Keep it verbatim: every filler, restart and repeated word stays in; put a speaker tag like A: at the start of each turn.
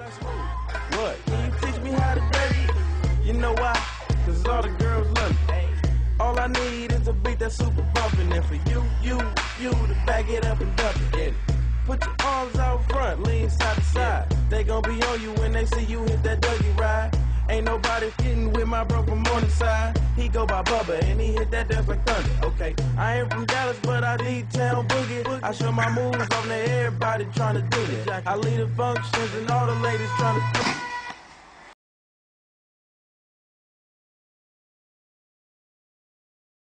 A: What? Can you teach me how to dirty it? You know why? Cause all the girls love me. All I need is a beat that's super bumpin'. And for you, you, you to back it up and dump it. Put your arms out front, lean side to side. They gon' be on you when they see you hit that Dougie ride. Ain't nobody fitting with my bro from Morningside. He go by Bubba and he hit that dance like thunder. Okay, I ain't from Dallas, but I D-town boogie. I show my moves on to everybody trying to do it. I lead the functions and all the ladies trying to